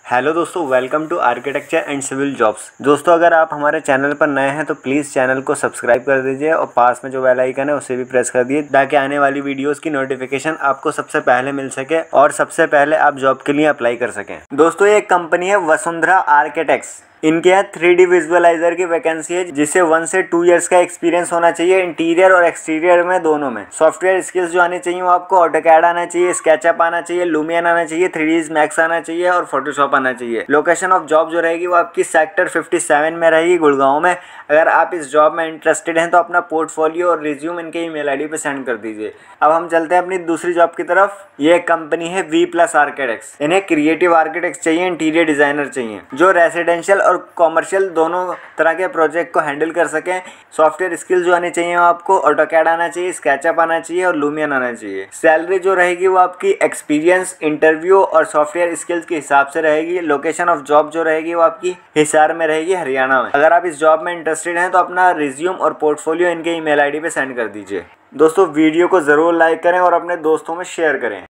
Hello दोस्तों, welcome to architecture and civil jobs. दोस्तों, अगर आप हमारे चैनल पर नए हैं तो प्लीज़ चैनल को सब्सक्राइब कर दीजिए और पास में जो बेल आइकन है उसे भी प्रेस कर दीजिए ताकि आने वाली वीडियोस की नोटिफिकेशन आपको सबसे पहले मिल सके और सबसे पहले आप जॉब के लिए अप्लाई कर सकें। दोस्तों, ये एक कंपनी है वसुंधरा आर्किटेक्ट्स। इनके यहाँ 3D विजुअलाइजर की वैकेंसी है जिसे 1 से 2 इयर्स का एक्सपीरियंस होना चाहिए इंटीरियर और एक्सटीरियर में दोनों में। सॉफ्टवेयर स्किल्स जो आनी चाहिए वो आपको ऑटोकैड आना चाहिए, स्केचअप आना चाहिए, लुमियन आना चाहिए, 3ds मैक्स आना चाहिए और फोटोशॉप आना चाहिए। लोकेशन ऑफ जॉब जो रहेगी वो आपकी सेक्टर 57 में रहेगी, गुड़गांव में। अगर आप इस जॉब में इंटरेस्टेड हैं तो अपना पोर्टफोलियो और रिज्यूम इनके ईमेल आईडी पे सेंड कर दीजिए। अब हम चलते हैं अपनी दूसरी जॉब की तरफ। ये कंपनी है V+ आर्किटेक्ट्स। इन्हें क्रिएटिव आर्किटेक्ट चाहिए, इंटीरियर डिजाइनर चाहिए जो रेसिडेंशियल और कॉमर्शियल दोनों तरह के प्रोजेक्ट को हैंडल कर सकें। सॉफ्टवेयर स्किल जो आनी चाहिए आपको ऑटोकैड आना चाहिए, स्केचअप आना चाहिए और लुमियन आना चाहिए। सैलरी जो रहेगी वो आपकी एक्सपीरियंस, इंटरव्यू और सॉफ्टवेयर स्किल्स के हिसाब से रहेगी। लोकेशन ऑफ जॉब जो रहेगी वो आपकी हिसार में रहेगी, हरियाणा में। अगर आप इस जॉब में इंटरेस्टेड हैं तो अपना रिज्यूम और पोर्टफोलियो इनके ईमेल आईडी पे सेंड कर दीजिए। दोस्तों, वीडियो को ज़रूर लाइक करें और अपने दोस्तों में शेयर करें।